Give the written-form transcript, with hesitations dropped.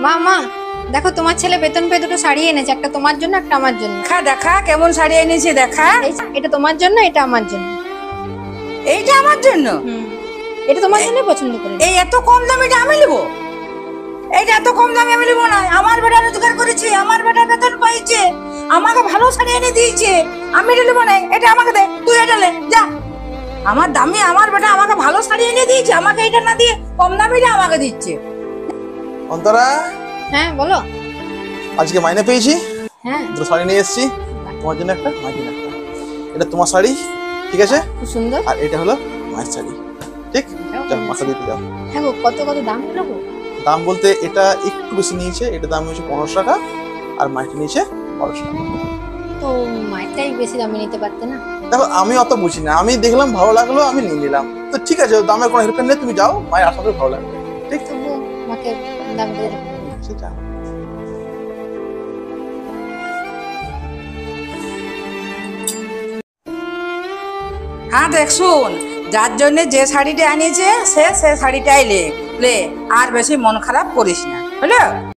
মা মা দেখো তোমার ছেলে বেতন পেয়ে দুটো শাড়ি এনেছে, একটা তোমার জন্য একটা আমার জন্য। দেখা দেখা কেমন শাড়ি এনেছে দেখা। এটা তোমার জন্য, এটা আমার জন্য। এইটা আমার জন্য? এটা তোমার জন্য পছন্দ করে। এই এত কম দামিটা আমি নেবো? এইটা এত কম দামে আমি নেবো না। আমার বেটা রোজগার করেছে, আমার বেটা বেতন পাইছে, আমাকে ভালো শাড়ি এনে দিয়েছে, আমি এটা নেবো না। এটা আমাকে দে, তুই এটা নে যা। আমার দামি আমার বেটা আমাকে ভালো শাড়ি এনে দিয়েছে, আমাকে এটা না দিয়ে কম দামিটা আমাকে দিচ্ছে। অন্তরা, হ্যাঁ বলো। আজকে মাইনে পেয়েছি, হ্যাঁ দুটো শাড়ি নিয়ে এসেছি, তোমার জন্য একটা, মায়ের জন্য একটা। এটা তোমার শাড়ি, ঠিক আছে? খুব সুন্দর। আর এটা হলো মায়ের শাড়ি, ঠিক? যাও মাথা দিতে যাও। হ্যাঁ গো, কত কত দাম হলো গো? দাম বলতে এটা একটু বেশি নিয়েছে, এটা দাম হয়েছে 1500 টাকা, আর মাইটা নিয়েছে 1200 টাকা। তো মাইটাই বেশি দামে নিতে পারতে না? দেখো আমি অত বুঝি না, আমি দেখলাম ভালো লাগলো আমি নিয়ে নিলাম, তো ঠিক আছে, দামের কোনো হেরফের নেই, তুমি যাও, মায়ের আশা করি ভালো লাগবে, ঠিক? তবু আমাকে দাম দিয়ে দেবে। সেটা হ্যাঁ দেখ শুন, যার জন্য যে শাড়িটা আনিয়েছে সে শাড়িটাই লে, আর বেশি মন খারাপ করিস না, বুঝলো?